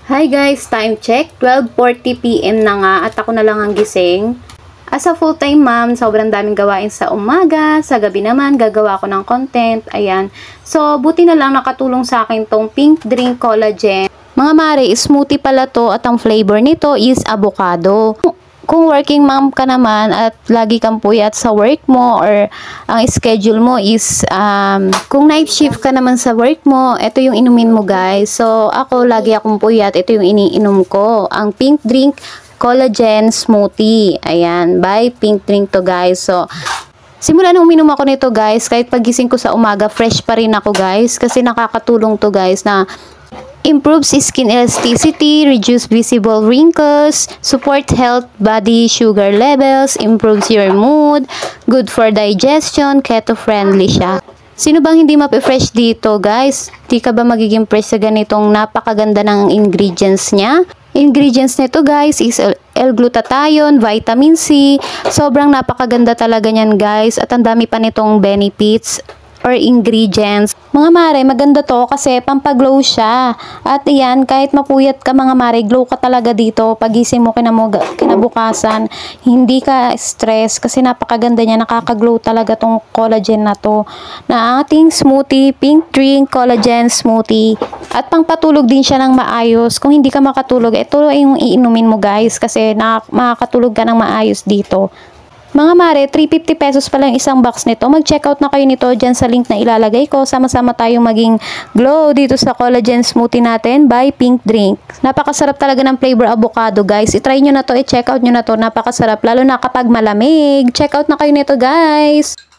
Hi guys, time check. 12:40 PM na nga at ako na lang ang gising. As a full-time mom, sobrang daming gawain sa umaga. Sa gabi naman, gagawa ko ng content. Ayan. So, buti na lang nakatulong sa akin tong Pink Drink Collagen. Mga mare, smoothie pala to at ang flavor nito is avocado. Kung working mom ka naman at lagi kang puyat sa work mo or ang schedule mo is kung night shift ka naman sa work mo, ito yung inumin mo guys. So ako lagi akong puyat, ito yung iniinom ko, ang Pink Drink Collagen Smoothie. Ayan, by Pink Drink to guys. So simula nung uminom ako nito guys, kahit pagising ko sa umaga, fresh pa rin ako guys kasi nakakatulong to guys na improves skin elasticity, reduce visible wrinkles, support health body sugar levels, improves your mood, good for digestion, keto-friendly siya. Sino bang hindi mape-fresh dito, guys? Di ka ba magiging fresh sa ganitong napakaganda ng ingredients niya? Ingredients nito, guys, is L-glutathione, vitamin C. Sobrang napakaganda talaga niyan, guys. At ang dami pa nitong benefits or ingredients. Mga mare, maganda to kasi pampaglow siya. At yan, kahit mapuyat ka mga mare, glow ka talaga dito. Pagising mo kinabukasan, hindi ka stress kasi napakaganda niya. Nakakaglow talaga tong collagen na to. Na ating smoothie, Pink Drink Collagen Smoothie. At pangpatulog din siya ng maayos. Kung hindi ka makatulog, ito yung iinumin mo guys kasi makakatulog ka ng maayos dito. Mga mare, 350 pesos pa lang isang box nito. Mag-check out na kayo nito dyan sa link na ilalagay ko. Sama-sama tayong maging glow dito sa collagen smoothie natin by Pink Drink. Napakasarap talaga ng flavor avocado guys. I-try nyo na to, i-check out nyo na to. Napakasarap lalo na kapag malamig. Check out na kayo nito guys.